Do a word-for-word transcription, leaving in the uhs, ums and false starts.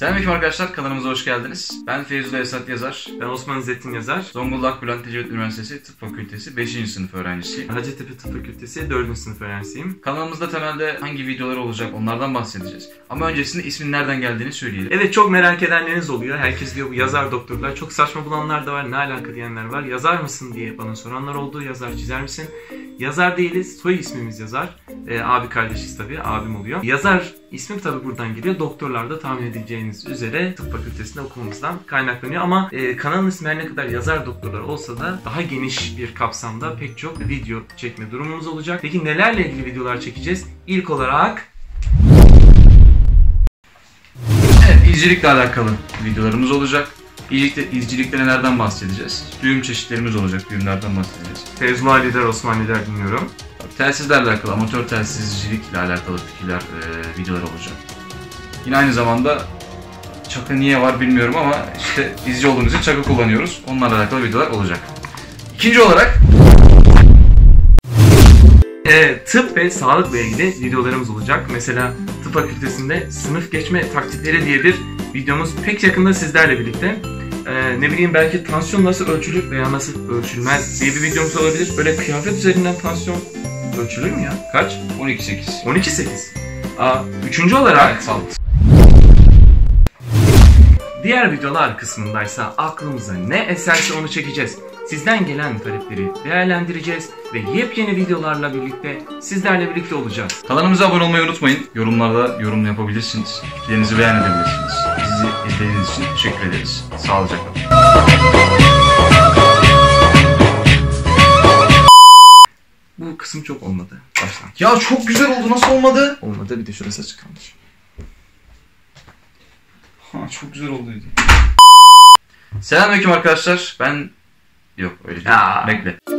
Selamünaleyküm arkadaşlar, kanalımıza hoş geldiniz. Ben Feyzullah Esat Yazar. Ben Osman İzzettin Yazar. Zonguldak Bülent Ecevit Üniversitesi Tıp Fakültesi beşinci sınıf öğrencisiyim. Hacettepe Tıp Fakültesi dördüncü sınıf öğrencisiyim. Kanalımızda temelde hangi videolar olacak onlardan bahsedeceğiz. Ama öncesinde ismin nereden geldiğini söyleyelim. Evet, çok merak edenleriniz oluyor. Herkes diyor bu yazar doktorlar. Çok saçma bulanlar da var. Ne alaka diyenler var. Yazar mısın diye bana soranlar oldu. Yazar çizer misin? Yazar değiliz. Soy ismimiz Yazar. Ee, abi kardeşiz tabii. Abim oluyor. Yazar ismi tabii buradan geliyor. Doktorlar da tahmin edeceğiniz üzere tıp fakültesinde okumamızdan kaynaklanıyor. Ama e, kanalın ismi her ne kadar yazar doktorlar olsa da daha geniş bir kapsamda pek çok video çekme durumumuz olacak. Peki nelerle ilgili videolar çekeceğiz? İlk olarak Evet, izcilikle alakalı videolarımız olacak. İzcilikte, izcilikte nelerden bahsedeceğiz? Düğüm çeşitlerimiz olacak, düğümlerden bahsedeceğiz. Feyzullah Lider, Osman Lider dinliyorum. Telsizlerle alakalı, amatör telsizcilikle alakalı fikirler, e, videolar olacak. Yine aynı zamanda çakı niye var bilmiyorum ama işte izci olduğumuz için çakı kullanıyoruz. Onlarla alakalı videolar olacak. İkinci olarak E, tıp ve sağlıkla ilgili videolarımız olacak. Mesela tıp fakültesinde sınıf geçme taktikleri diye bir videomuz pek yakında sizlerle birlikte. E, ne bileyim belki tansiyon nasıl ölçülür veya nasıl ölçülmez diye bir videomuz olabilir. Böyle kıyafet üzerinden tansiyon ölçülür mü ya? Kaç? on iki sekiz. on iki sekiz. Aa, üçüncü olarak Evet, sağlık. diğer videolar kısmındaysa aklımıza ne eserse onu çekeceğiz. Sizden gelen talepleri değerlendireceğiz ve yepyeni videolarla birlikte sizlerle birlikte olacağız. Kanalımıza abone olmayı unutmayın. Yorumlarda yorum yapabilirsiniz. Fikirlerinizi beyan edebilirsiniz. Bizi izlediğiniz için teşekkür ederiz. Sağlıcakla. Bu kısım çok olmadı baştan. Ya çok güzel oldu. Nasıl olmadı? Olmadı, bir de şurası açık kalmış. Ha, çok güzel oldu. Selamünaleyküm arkadaşlar. Ben... Yok öyle değil. Ya. Bekle.